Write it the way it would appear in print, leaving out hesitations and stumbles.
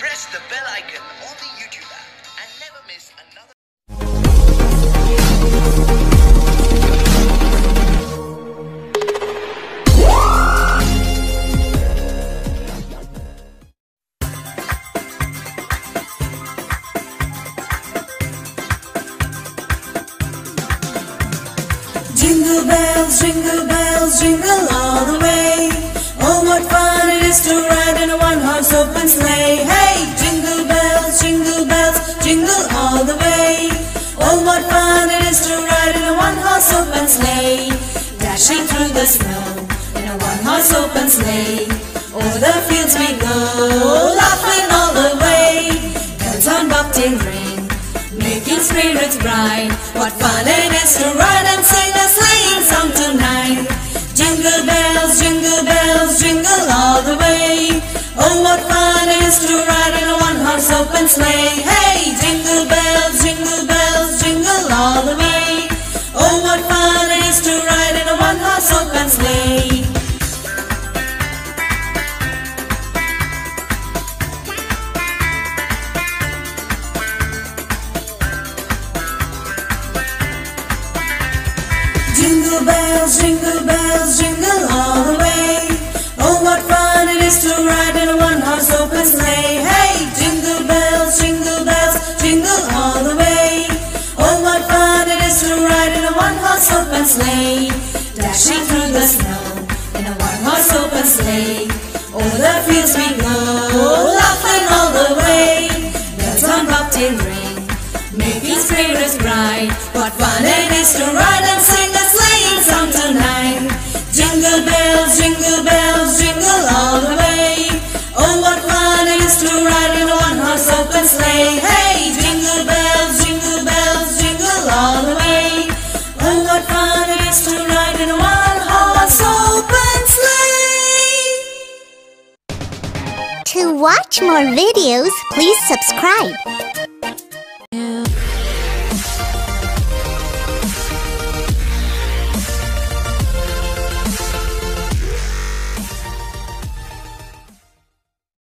press the bell icon on the YouTube app and never miss another. Jingle bells, jingle all the way. Oh, what fun it is to ride in a one-horse open sleigh. Hey, jingle bells, jingle all the way. Oh, what fun it is to ride in a one-horse open sleigh. Dashing through the snow in a one-horse open sleigh. Over the fields we go, laughing all the way. Bells on bobtail ring, making spirits bright. What fun it is to ride and sing a sleighing song tonight. Jingle bells, jingle all the way. Oh, what fun it is to ride in a one-horse open sleigh. Hey, jingle bells, jingle all the way. Oh, what fun it is to ride in a one-horse open sleigh. Jingle bells, jingle all the way. Oh, what fun it is to ride in a one-horse open sleigh. Hey, jingle bells, jingle all the way. Oh, what fun it is to ride in a one-horse open sleigh. Dashing through the snow in a one-horse open sleigh. Over the fields we go, laughing all the way. Bells on bobtail ring, making spirits bright. What fun it is to ride and sing a sleighing song tonight. Jingle bells, jingle all the way. Oh, what fun it is to ride in a one-horse open sleigh. Hey, jingle bells, jingle all the way. Oh, what fun it is to ride in a one-horse open sleigh. To watch more videos, please subscribe.